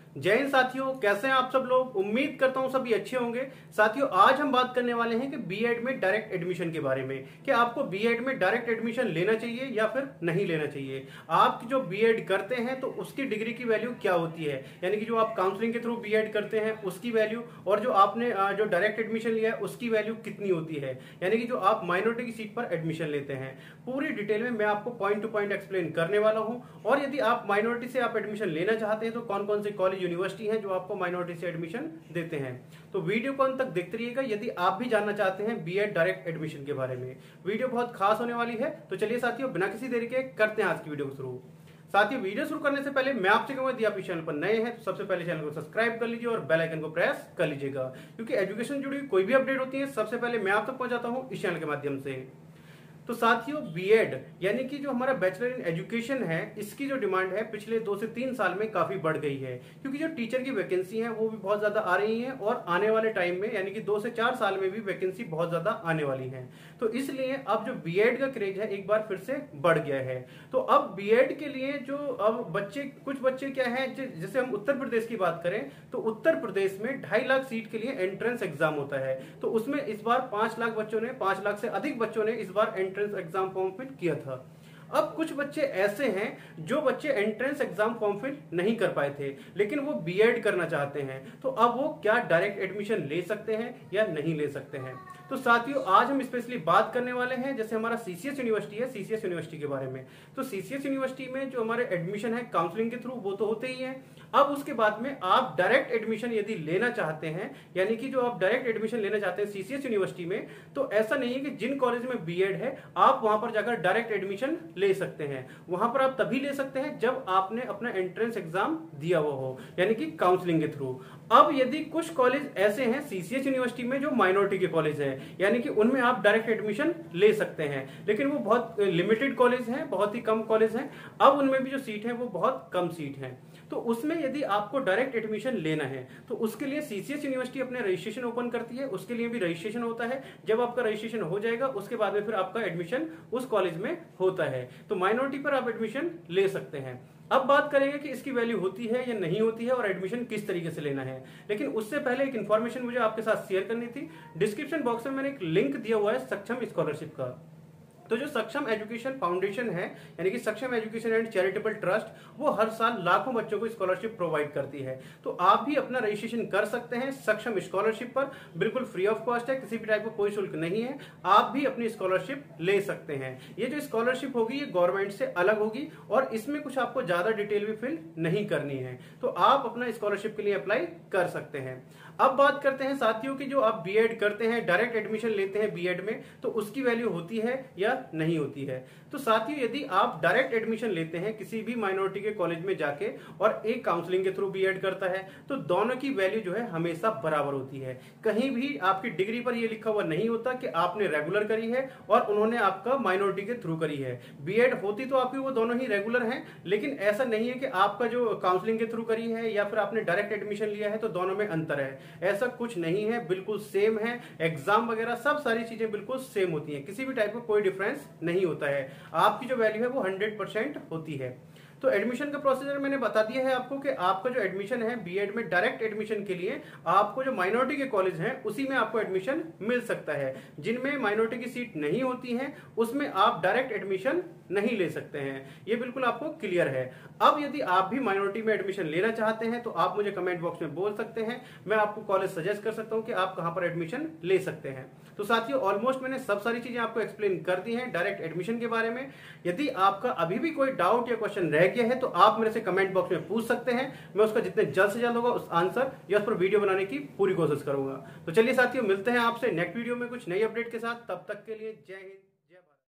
जय हिंद साथियों, कैसे हैं आप सब लोग। उम्मीद करता हूं सभी अच्छे होंगे। साथियों, आज हम बात करने वाले हैं कि बीएड में डायरेक्ट एडमिशन के बारे में, कि आपको बीएड में डायरेक्ट एडमिशन लेना चाहिए या फिर नहीं लेना चाहिए। आप जो बीएड करते हैं तो उसकी डिग्री की वैल्यू क्या होती है, यानी कि जो आप काउंसलिंग के थ्रू बीएड करते हैं उसकी वैल्यू, और जो आपने जो डायरेक्ट एडमिशन लिया है उसकी वैल्यू कितनी होती है, यानी कि जो आप माइनॉरिटी की सीट पर एडमिशन लेते हैं। पूरी डिटेल में मैं आपको पॉइंट टू पॉइंट एक्सप्लेन करने वाला हूं। और यदि आप माइनॉरिटी से आप एडमिशन लेना चाहते हैं तो कौन कौन से कॉलेज यूनिवर्सिटी हैं जो आपको माइनॉरिटी से एडमिशन देते हैं। तो वीडियो को अंत तक देखते रहिएगा यदि आप भी जानना चाहते हैं बीएड डायरेक्ट एडमिशन के बारे में। वीडियो बहुत खास होने वाली है। तो चलिए साथियों, बिना किसी देरी के करते हैं आज की वीडियो को शुरू। साथियों, वीडियो शुरू करने से पहले मैं आपसे कहूंगा यदि आप इस चैनल पर नए हैं तो सबसे पहले चैनल को सब्सक्राइब कर लीजिए और बेल आइकन को प्रेस कर लीजिएगा, क्योंकि एजुकेशन जुड़ी कोई भी अपडेट होती है सबसे पहले मैं आप तक पहुंचाता हूं इस चैनल के माध्यम से। तो साथियों, बीएड यानी कि जो हमारा बैचलर इन एजुकेशन है, इसकी जो डिमांड है पिछले 2 से 3 साल में काफी बढ़ गई है, क्योंकि जो टीचर की वैकेंसी है वो भी बहुत ज्यादा आ रही है और आने वाले टाइम में यानी कि 2 से 4 साल में भी वैकेंसी बहुत ज्यादा आने वाली है। तो इसलिए अब जो बीएड का क्रेज है एक बार फिर से बढ़ गया है। तो अब बीएड के लिए जो अब कुछ बच्चे क्या है, जैसे हम उत्तर प्रदेश की बात करें तो उत्तर प्रदेश में 2.5 लाख सीट के लिए एंट्रेंस एग्जाम होता है। तो उसमें इस बार 5 लाख बच्चों ने, 5 लाख से अधिक बच्चों ने इस बार एग्जाम फॉर्म फिल किया था। अब कुछ बच्चे ऐसे हैं जो बच्चे एंट्रेंस एग्जाम फॉर्म फिल नहीं कर पाए थे लेकिन वो बीएड करना चाहते हैं। तो अब वो क्या डायरेक्ट एडमिशन ले सकते हैं या नहीं ले सकते हैं। तो साथियों, आज हम स्पेशली बात करने वाले हैं, जैसे हमारा सीसीएस यूनिवर्सिटी है, सीसीएस यूनिवर्सिटी के बारे में। तो सीसीएस यूनिवर्सिटी में जो हमारे एडमिशन है काउंसलिंग के थ्रू वो तो होते ही हैं। अब उसके बाद में आप डायरेक्ट एडमिशन यदि लेना चाहते हैं, यानी कि जो आप डायरेक्ट एडमिशन लेना चाहते हैं सीसीएस यूनिवर्सिटी में, तो ऐसा नहीं है कि जिन कॉलेज में बीएड है आप वहां पर जाकर डायरेक्ट एडमिशन ले सकते हैं। वहां पर आप तभी ले सकते हैं जब आपने अपना एंट्रेंस एग्जाम दिया हुआ हो, यानी कि काउंसलिंग के थ्रू। अब यदि कुछ कॉलेज ऐसे हैं सीसीएस यूनिवर्सिटी में जो माइनॉरिटी के कॉलेज हैं, यानी कि उनमें आप डायरेक्ट एडमिशन ले सकते हैं, लेकिन वो बहुत लिमिटेड कॉलेज हैं, बहुत ही कम कॉलेज हैं। अब उनमें भी जो सीट है वो बहुत कम सीट है। तो उसमें यदि आपको डायरेक्ट एडमिशन लेना है तो उसके लिए सीसीएस यूनिवर्सिटी अपने रजिस्ट्रेशन ओपन करती है, उसके लिए भी रजिस्ट्रेशन होता है। जब आपका रजिस्ट्रेशन हो जाएगा उसके बाद में फिर आपका एडमिशन उस कॉलेज में होता है। तो माइनॉरिटी पर आप एडमिशन ले सकते हैं। अब बात करेंगे कि इसकी वैल्यू होती है या नहीं होती है और एडमिशन किस तरीके से लेना है। लेकिन उससे पहले एक इन्फॉर्मेशन मुझे आपके साथ शेयर करनी थी। डिस्क्रिप्शन बॉक्स में मैंने एक लिंक दिया हुआ है सक्षम स्कॉलरशिप का। तो जो सक्षम एजुकेशन फाउंडेशन है, यानी कि सक्षम एजुकेशन एंड चैरिटेबल ट्रस्ट, वो हर साल लाखों बच्चों को स्कॉलरशिप प्रोवाइड करती है। तो आप भी अपना रजिस्ट्रेशन कर सकते हैं सक्षम स्कॉलरशिप पर, बिल्कुल फ्री ऑफ कॉस्ट है, किसी भी टाइप का कोई शुल्क नहीं है। आप भी अपनी स्कॉलरशिप ले सकते हैं। ये जो स्कॉलरशिप होगी ये गवर्नमेंट से अलग होगी और इसमें कुछ आपको ज्यादा डिटेल भी फिल नहीं करनी है। तो आप अपना स्कॉलरशिप के लिए अप्लाई कर सकते हैं। अब बात करते हैं साथियों की, जो आप बीएड करते हैं, डायरेक्ट एडमिशन लेते हैं बीएड में, तो उसकी वैल्यू होती है या नहीं होती है। तो साथियों, यदि आप डायरेक्ट एडमिशन लेते हैं किसी भी माइनॉरिटी के कॉलेज में जाके और एक काउंसलिंग के थ्रू बीएड करता है, तो दोनों की वैल्यू जो है हमेशा बराबर होती है। कहीं भी आपकी डिग्री पर यह लिखा हुआ नहीं होता कि आपने रेगुलर करी है और उन्होंने आपका माइनॉरिटी के थ्रू करी है। बीएड होती तो आपकी वो दोनों ही रेगुलर हैं, लेकिन ऐसा नहीं है कि आपका जो काउंसलिंग के थ्रू करी है या फिर आपने डायरेक्ट एडमिशन लिया है तो दोनों में अंतर है। ऐसा कुछ नहीं है, बिल्कुल सेम है। एग्जाम वगैरह सब सारी चीजें बिल्कुल सेम होती हैं, किसी भी टाइप का कोई डिफरेंस नहीं होता है। आपकी जो वैल्यू है वो 100% होती है। तो एडमिशन का प्रोसीजर मैंने बता दिया है आपको कि आपका जो एडमिशन है बीएड में डायरेक्ट एडमिशन के लिए आपको जो माइनॉरिटी के कॉलेज हैं उसी में आपको एडमिशन मिल सकता है। जिनमें माइनॉरिटी की सीट नहीं होती है उसमें आप डायरेक्ट एडमिशन नहीं ले सकते हैं। ये बिल्कुल आपको क्लियर है। अब यदि आप भी माइनॉरिटी में एडमिशन लेना चाहते हैं तो आप मुझे कमेंट बॉक्स में बोल सकते हैं, मैं आपको कॉलेज सजेस्ट कर सकता हूं कि आप कहां पर एडमिशन ले सकते हैं। तो साथियों, ऑलमोस्ट मैंने सब सारी चीजें आपको एक्सप्लेन कर दी हैं डायरेक्ट एडमिशन के बारे में। यदि आपका अभी भी कोई डाउट या क्वेश्चन रह गया है तो आप मेरे से कमेंट बॉक्स में पूछ सकते हैं। मैं उसका जितने जल्द से जल्द होगा उस आंसर या उस पर वीडियो बनाने की पूरी कोशिश करूंगा। तो चलिए साथियों, मिलते हैं आपसे नेक्स्ट वीडियो में कुछ नई अपडेट के साथ। तब तक के लिए जय हिंद।